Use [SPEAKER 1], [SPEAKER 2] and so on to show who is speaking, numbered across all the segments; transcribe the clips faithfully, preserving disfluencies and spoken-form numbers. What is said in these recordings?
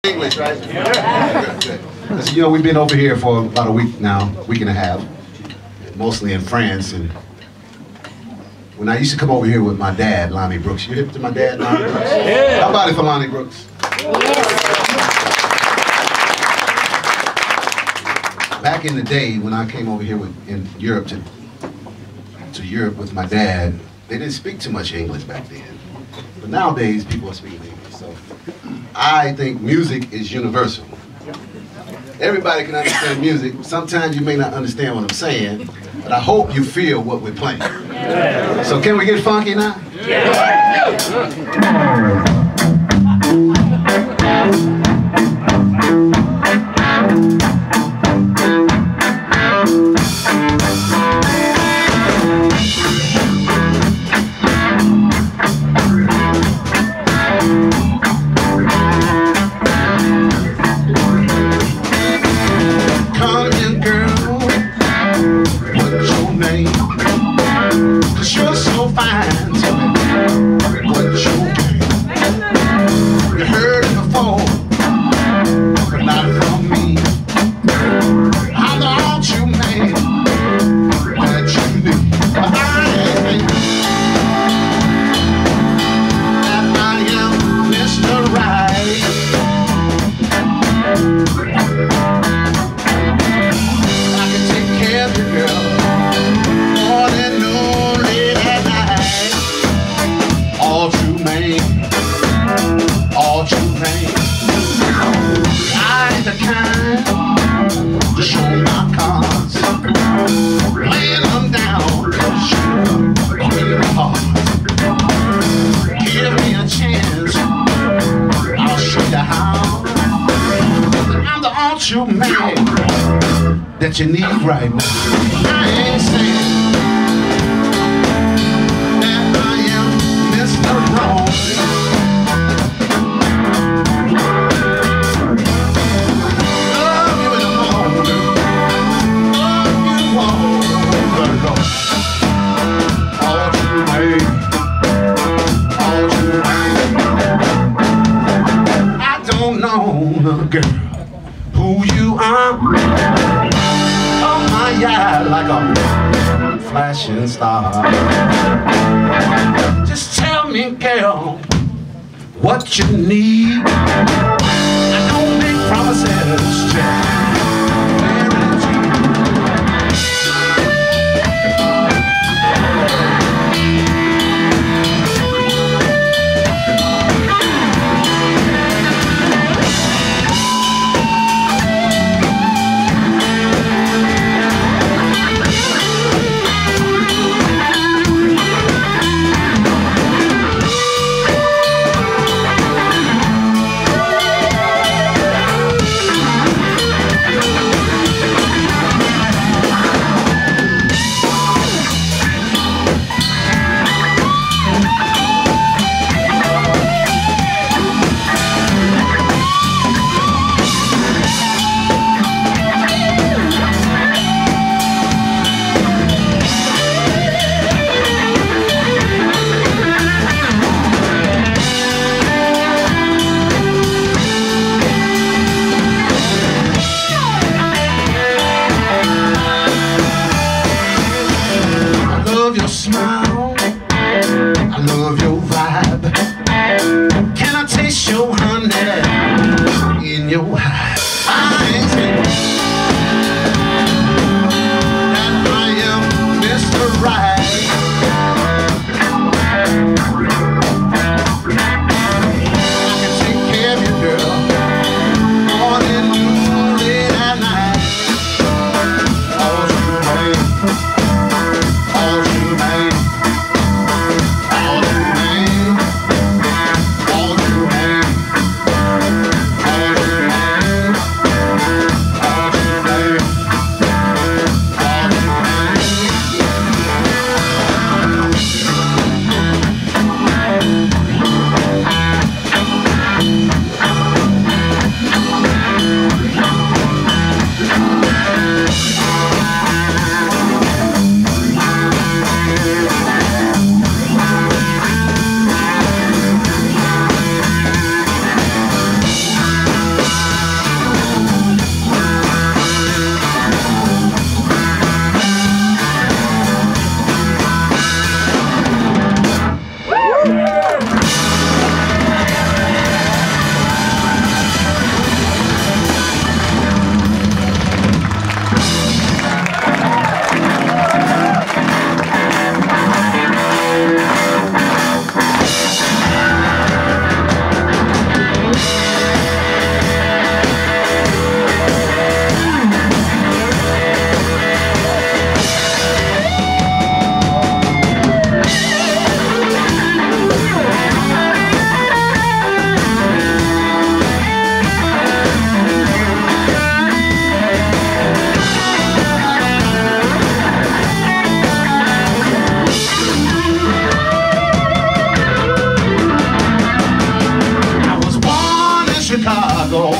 [SPEAKER 1] English, right? Yeah. Good, good. Listen, you know, we've been over here for about a week now, week and a half, mostly in France. And when I used to come over here with my dad, Lonnie Brooks, you hip to my dad, Lonnie Brooks? Yeah. How about it for Lonnie Brooks? Back in the day when I came over here with, in Europe to, to Europe with my dad, they didn't speak too much English back then. But nowadays, people are speaking English. So I think music is universal. Everybody can understand music. Sometimes you may not understand what I'm saying, but I hope you feel what we're playing. So can we get funky now? You man that you need right now. I ain't saying that I am Mister Wrong. Love you in the morning, love you all the Lord. All you made, all you made. I don't know, girl, who you are. Oh my God, like a flashing star. Just tell me, girl, what you need. I don't make promises, just smile, I love your vibe. Can I taste your honey in your eyes? I ain't saying that I am Mister Right. I can take care of you, girl, morning, noon, late at night. All you made, all you made. Oh,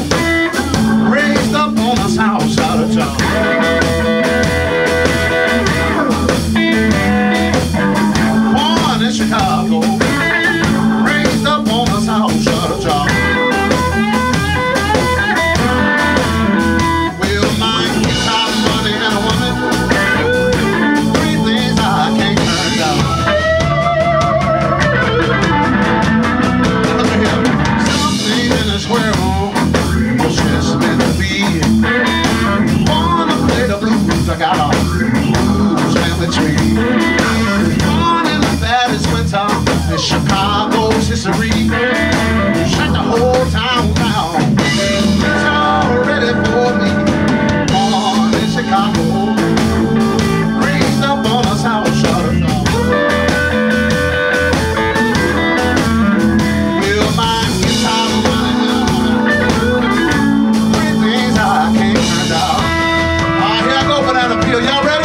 [SPEAKER 1] raised up on the south side of town. Born in Chicago, raised up on the south side of town. Well, my guitar, money, and a woman, three things I can't turn down. Look at here, some things in this world was just meant to be. Wanna play the blues, I got a blues family tree. Born in the baddest winter in Chicago's history. Shut the whole town down. It's all ready for me. Born in Chicago, raised up on a south side of town. Well, my guitar running, three things I can't turn down. All right, here I go for that appeal. Y'all ready?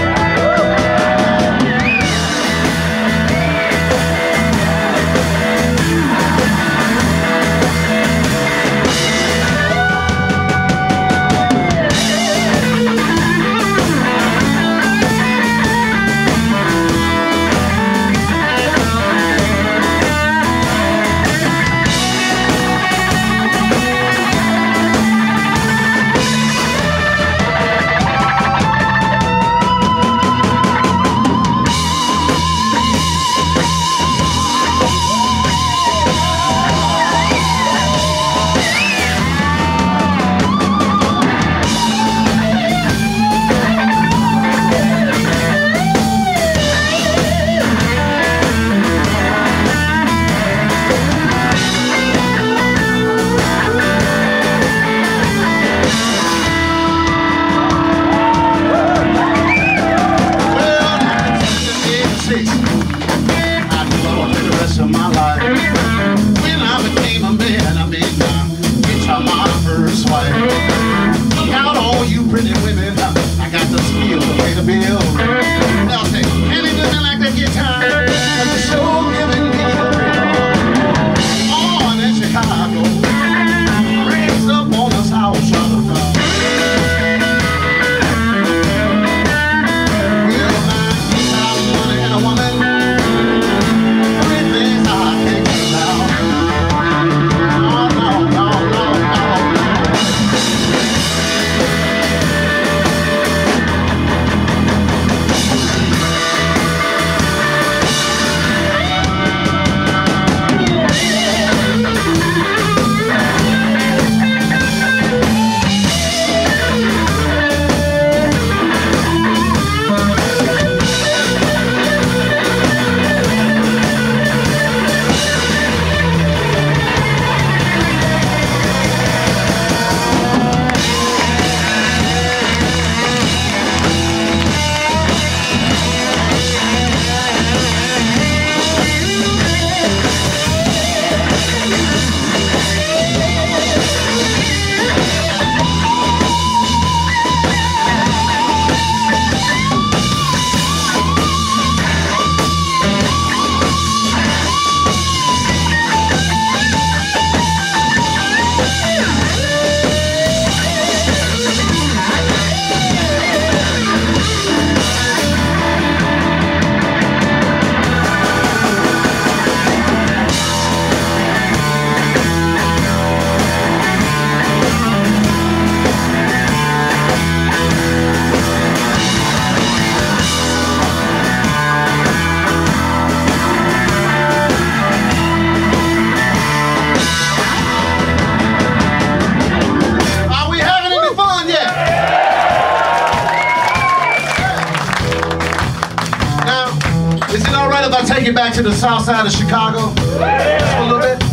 [SPEAKER 1] Take it back to the south side of Chicago just for a little bit.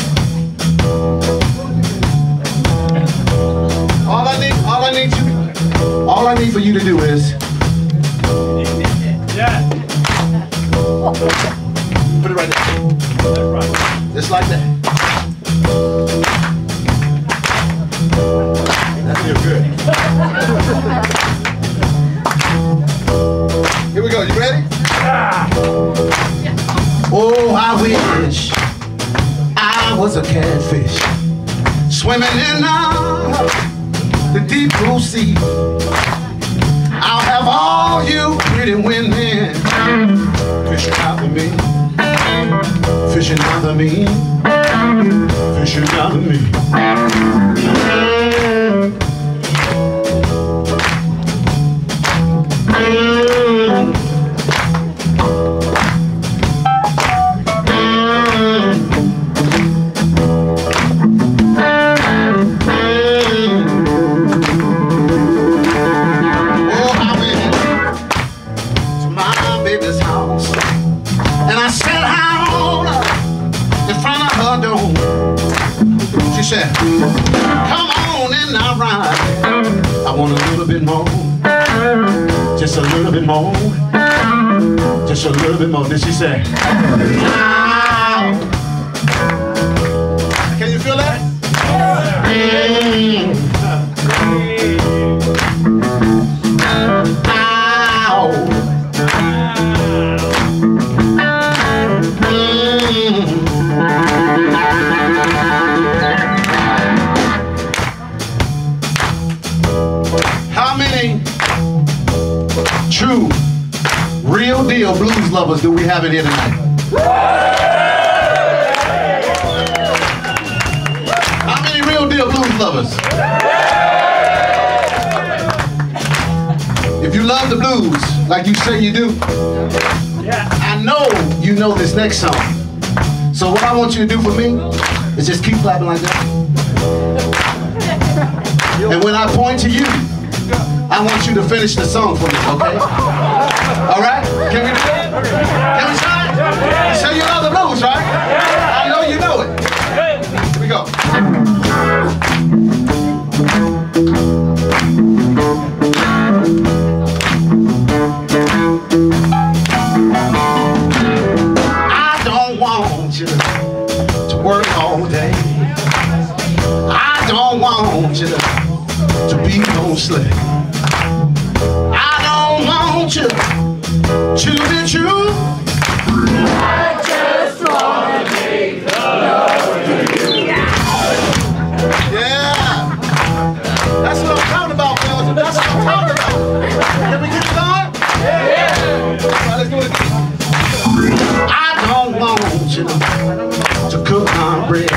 [SPEAKER 1] All I need, all I need you, all I need for you to do is, yeah, put it right there, just like that. That feels good. Here we go. You ready? Oh, I wish I was a catfish swimming in uh, the deep blue sea. I'll have all you pretty women fishing after me, fishing after me, fishing after me. She said, come on in now, ride. I want a little bit more, just a little bit more, just a little bit more. Then she said, ow. Can you feel that? Mm. Ow. How many true, real deal blues lovers do we have in here tonight? How many real deal blues lovers? If you love the blues like you say you do, I know you know this next song. So what I want you to do for me is just keep clapping like that. And when I point to you, I want you to finish the song for me, okay? All right? Can we do it? Can we try it? You say you love the blues, right? I know you know it. Here we go. I don't want you to work all day. I don't want you to to be no slave. I don't want you to be true.
[SPEAKER 2] I just wanna make love to you.
[SPEAKER 1] Yeah, that's what I'm talking about, fellas. That's what I'm talking about. Can we get it on? Yeah. All right, let's do it again. I don't want you to cook my bread.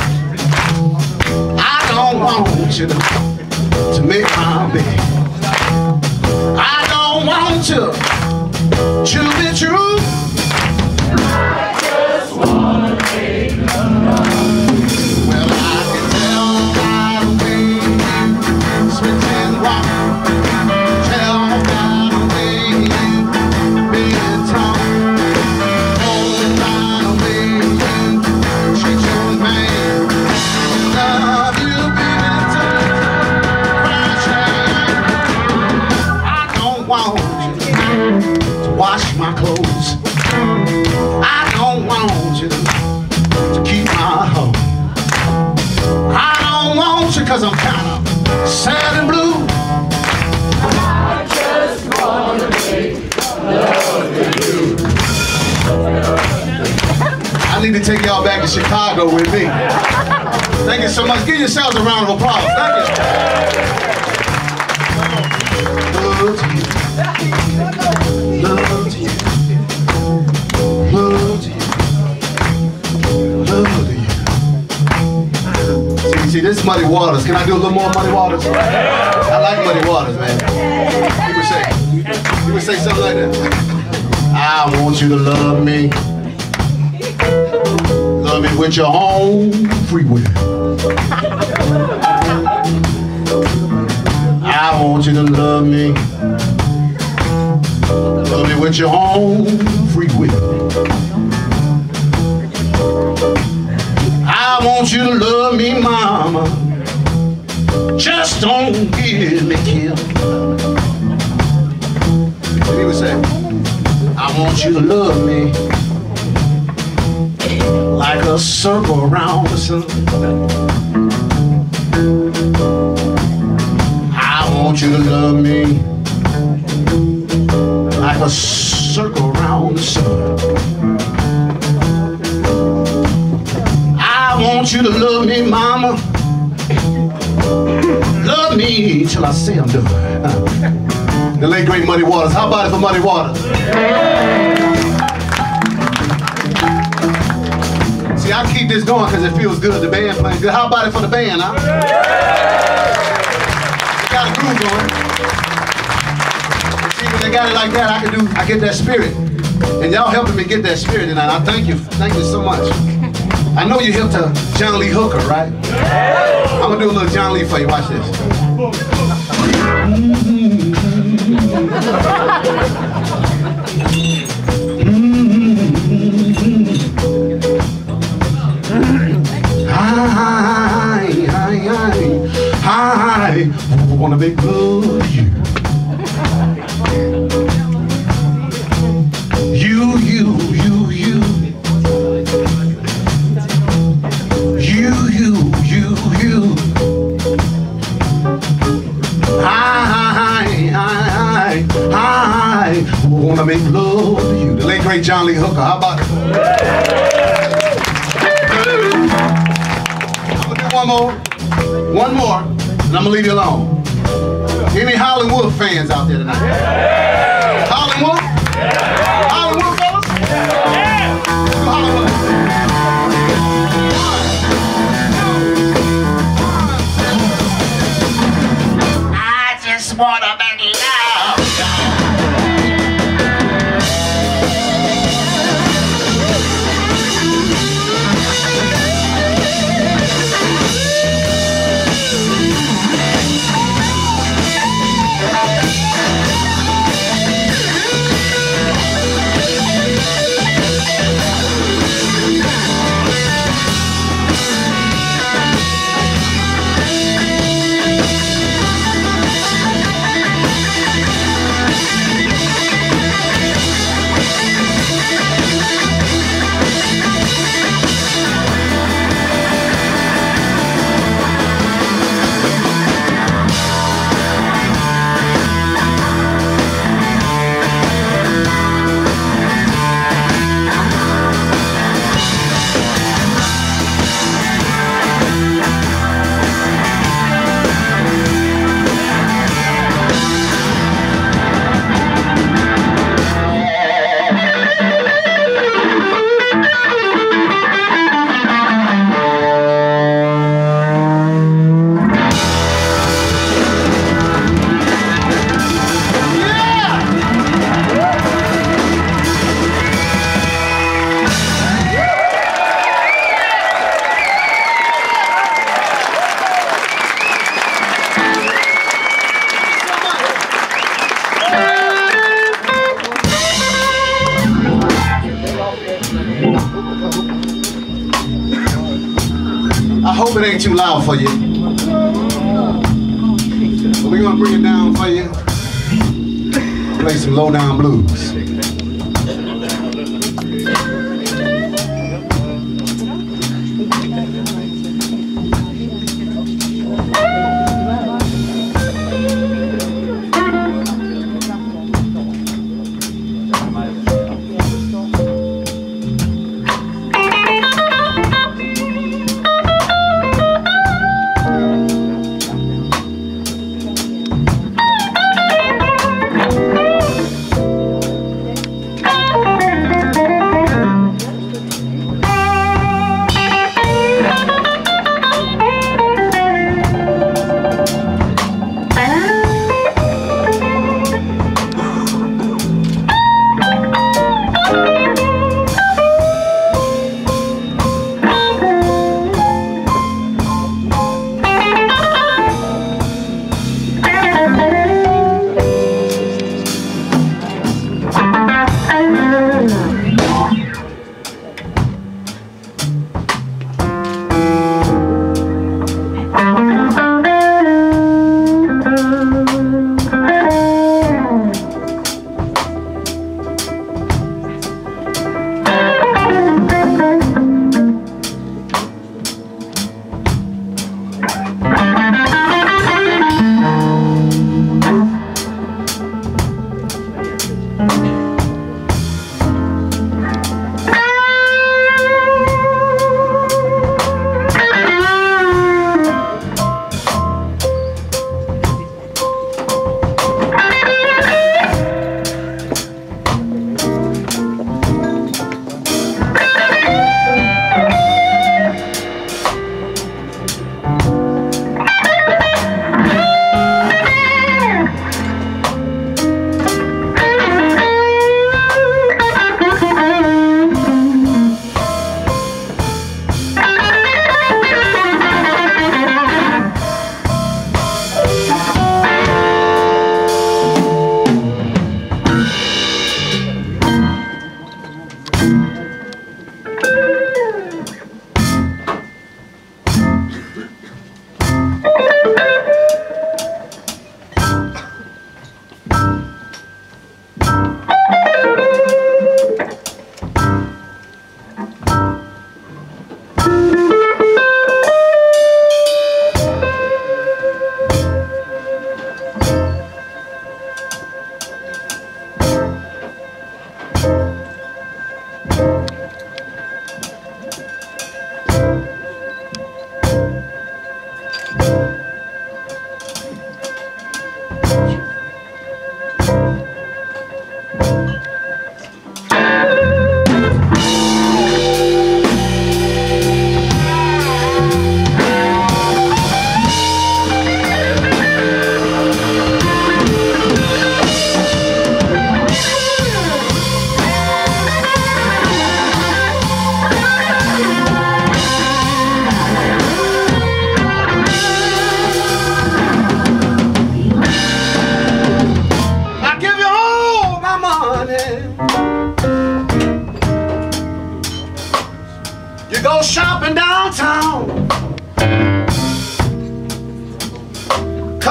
[SPEAKER 1] I don't want you to to make my bed. I don't want you to be true.
[SPEAKER 2] I just wanna make love.
[SPEAKER 1] Well, I can tell by the way you switch and walk. Tell by the way you bend talk. Oh, by the way you treat your man. Love you, baby, want you to wash my clothes. I don't want you to keep my home. I don't want you cause I'm kinda sad and blue.
[SPEAKER 2] I just wanna make love to you.
[SPEAKER 1] I need to take y'all back to Chicago with me. Thank you so much. Give yourselves a round of applause. Thank you. Love to you. Love to you. Love to you. Love to you. See, see, this is Muddy Waters. Can I do a little more Muddy Waters? I like Muddy Waters, man. He would say, he would say something like that. I want you to love me. Love me with your own free will. I want you to love me. Love me with your own free will. I want you to love me, mama. Just don't get me killed. He would say, I want you to love me like a circle around the sun. I want you to love me like a circle around the sun. I want you to love me, mama, me till I say I'm done. Uh, the late great Muddy Waters. How about it for Muddy Waters? See, I keep this going because it feels good. The band playing good. How about it for the band, huh? They got a groove going. See, when they got it like that, I can do, I get that spirit. And y'all helping me get that spirit tonight. I thank you. Thank you so much. I know you're hip to John Lee Hooker, right? I'm gonna do a little John Lee for you. Watch this. Hi, hi, hi, hi. I wanna make love to you. You, you, you, you. You, you, you, you. Hi, hi, hi, hi. I wanna make love to you. The late great John Lee Hooker. How about it? I'm gonna do one more, one more, and I'm gonna leave you alone. Any Howlin' Wolf fans out there tonight? Howlin' Wolf? Howlin' Wolf, fellas? Howlin' Wolf.
[SPEAKER 2] I just wanna make love.
[SPEAKER 1] I hope it ain't too loud for you. But we're gonna bring it down for you. Play some low down blues.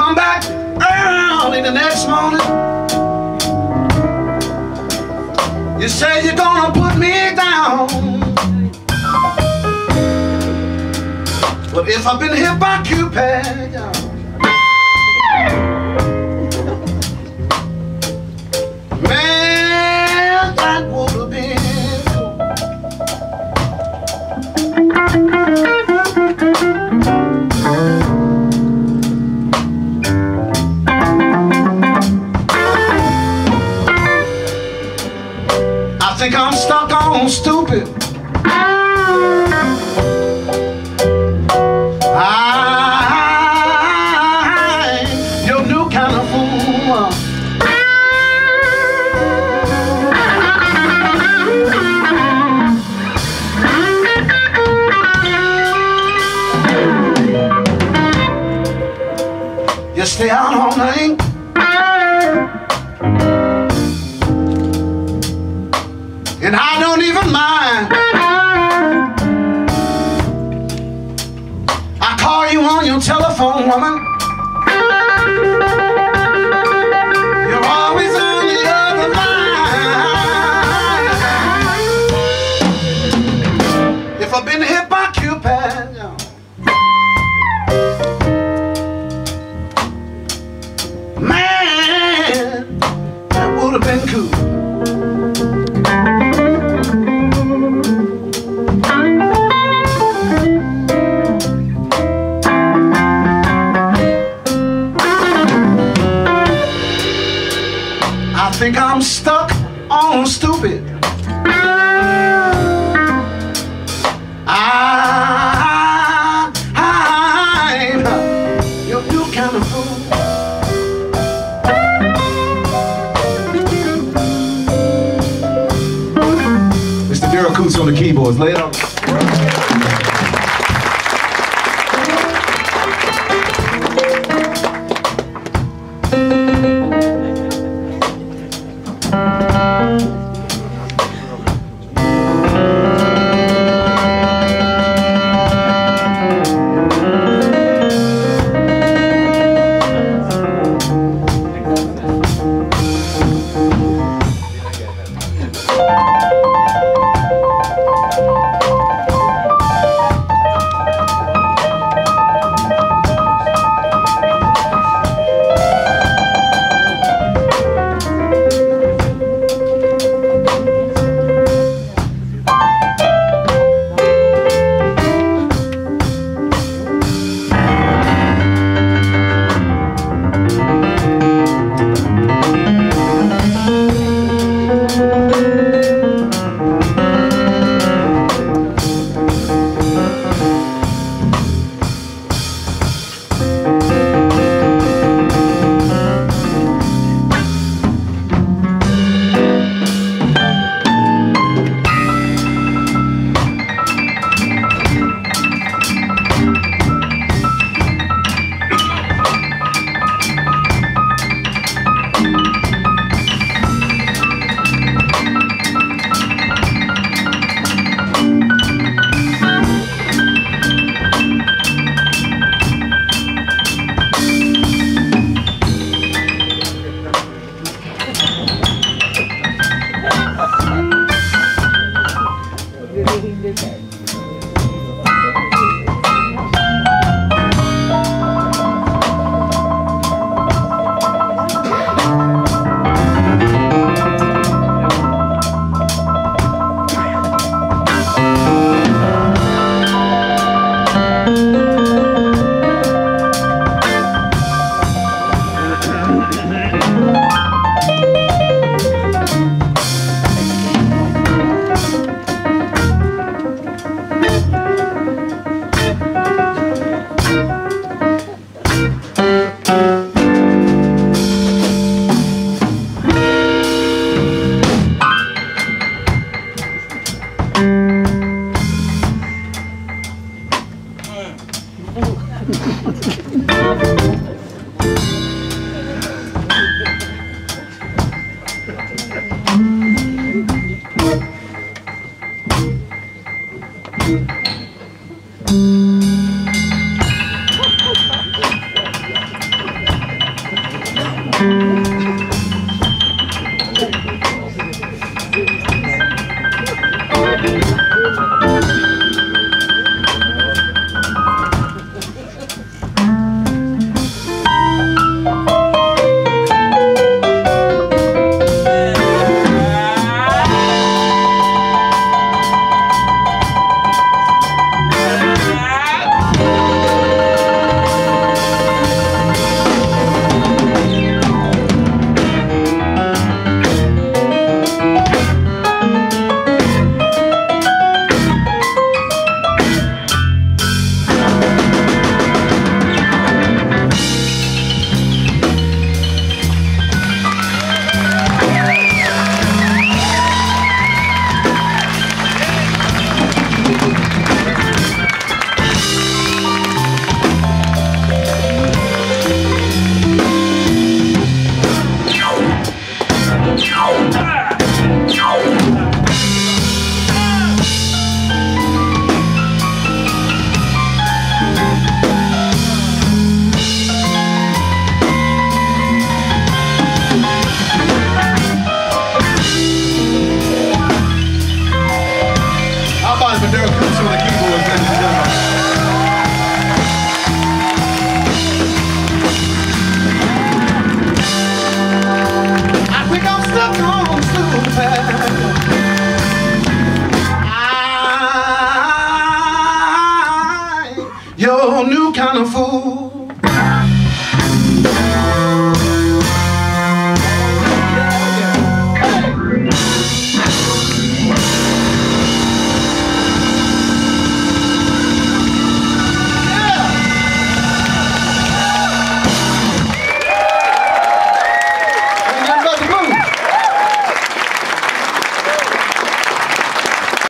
[SPEAKER 1] come back early the next morning. You say you're gonna put me down, but if I've been hit by Cupid, man, that would have been I think I'm stuck on stupid. I'm your new kind of fool. You stay out all night, and I don't even mind. I call you on your telephone, woman. You're always on the other line. If I've been hit by Cupid, man, that would have been cool. I think I'm stuck on stupid. I, I'm your new kind of fool. Mister Daryl Coots on the keyboards. Lay it on.